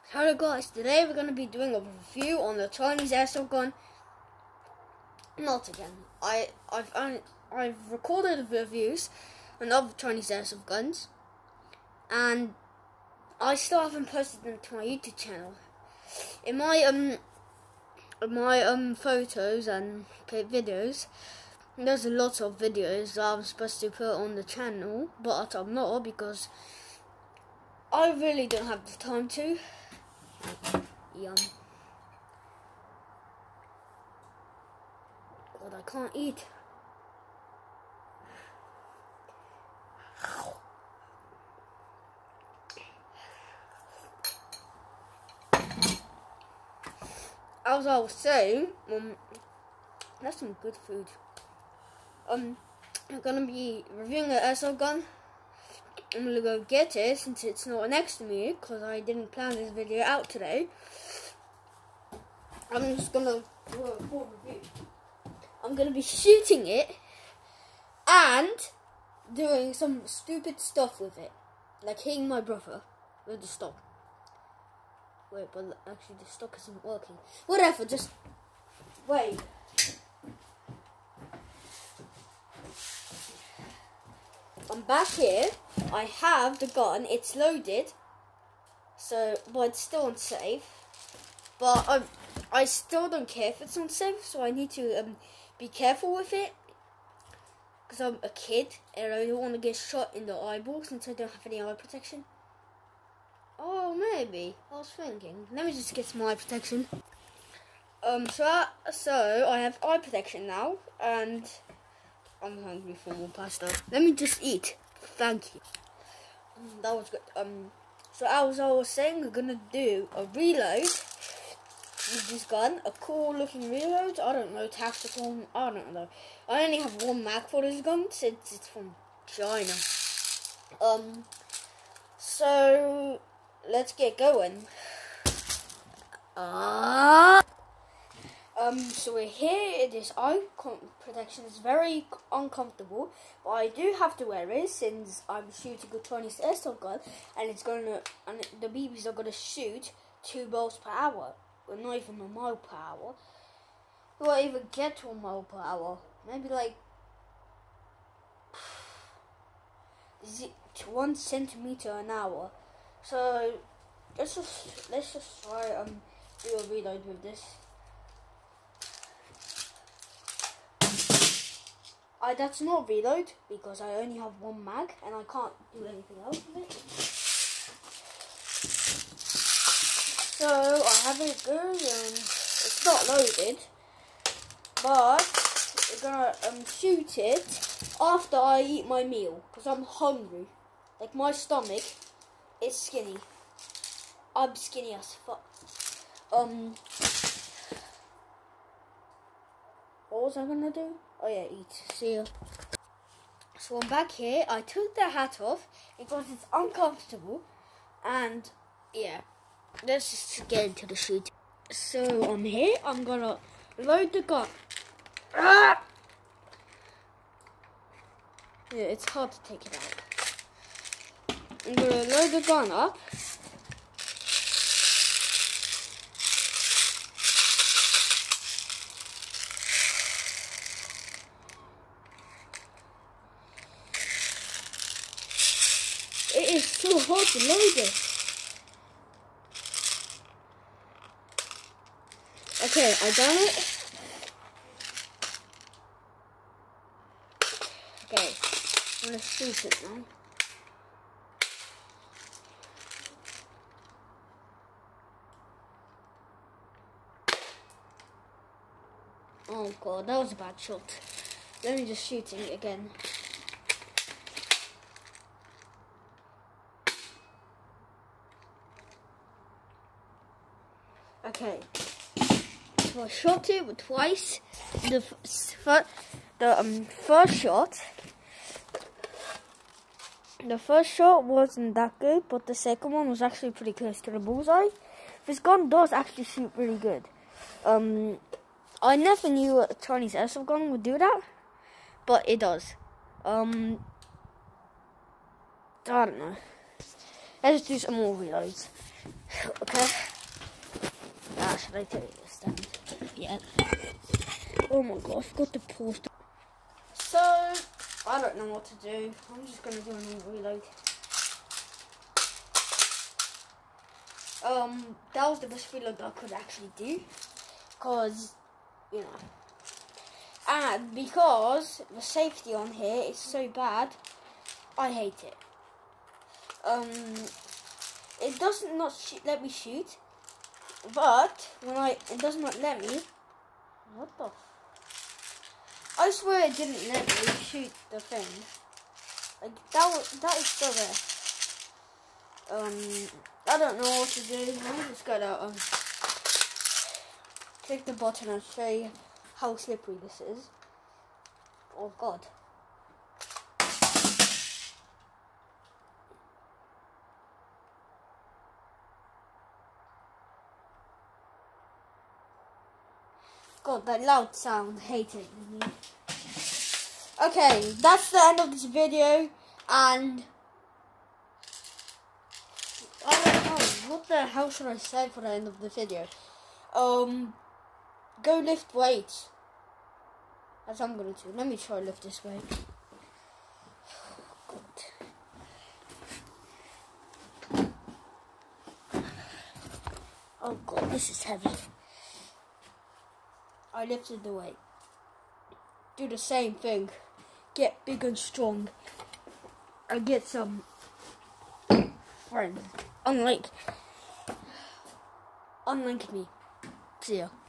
Hello guys, today we're going to be doing a review on the Chinese airsoft gun. Not again. I've recorded reviews on other Chinese airsoft guns, and I still haven't posted them to my YouTube channel. In my photos and videos, there's a lot of videos that I'm supposed to put on the channel, but I'm not because I really don't have the time to. Yum. God, I can't eat. As I was saying, that's some good food. I'm gonna be reviewing an airsoft gun. I'm gonna go get it since it's not next to me because I didn't plan this video out today. I'm just gonna do a full review. I'm gonna be shooting it and doing some stupid stuff with it, like hitting my brother with the stock. Wait, but actually the stock isn't working. Whatever, just wait. I'm back here. I have the gun. It's loaded, but it's still unsafe. But I still don't care if it's unsafe, so I need to be careful with it. Because I'm a kid and I don't want to get shot in the eyeball since I don't have any eye protection. Oh, maybe. I was thinking. Let me just get some eye protection. So I have eye protection now, and I'm hungry for more pasta. Let me just eat. Thank you. That was good. So as I was saying, we're gonna do a reload with this gun. A cool looking reload. I don't know, tactical. I don't know. I only have one mag for this gun since it's from China. So let's get going. So we're here. This eye protection is very uncomfortable, but I do have to wear it since I'm shooting a Chinese airsoft gun, and the BBs are gonna shoot 2 miles per hour, or not even a mile per hour. Will I even get to a mile per hour? Maybe like 1 centimeter an hour. So let's just try do a reload with this. That's not reload because I only have 1 mag and I can't do anything else with it. So I have it good and it's not loaded, but we're gonna shoot it after I eat my meal because I'm hungry. Like my stomach is skinny. I'm skinny as fuck. What was I gonna do? Oh yeah, eat. See ya. So I'm back here. I took the hat off because it's uncomfortable. And yeah, let's just get into the shoot. So I'm here. I'm gonna load the gun. Ah! Yeah, it's hard to take it out. I'm gonna load the gun up. It is so hard to load it. Okay, I done it. Okay, I'm gonna shoot it now. Oh god, that was a bad shot. Let me just shoot it again. Okay, so I shot it twice. The first shot wasn't that good, but the second one was actually pretty close to the bullseye. This gun does actually shoot really good. I never knew a Chinese airsoft gun would do that, but it does. I don't know. Let's do some more reloads. Okay. I tell you this stand? Yeah. Oh my god, I forgot to pause. So, I don't know what to do. I'm just going to do a normal reload. That was the best reload I could actually do. Because, you know. And because the safety on here is so bad, I hate it. It doesn't let me shoot. But when it does not let me. What the? I swear it didn't let me shoot the thing. Like that is so bad. I don't know what to do. I'm just gonna click the button and show you how slippery this is. Oh god. God, that loud sound, hate it. Okay, that's the end of this video, and I don't know, what the hell should I say for the end of the video? Go lift weights. As I'm gonna do. Let me try lift this weight. Oh god, this is heavy. I lifted the weight. Do the same thing. Get big and strong. And get some friends. Unlike me. See ya.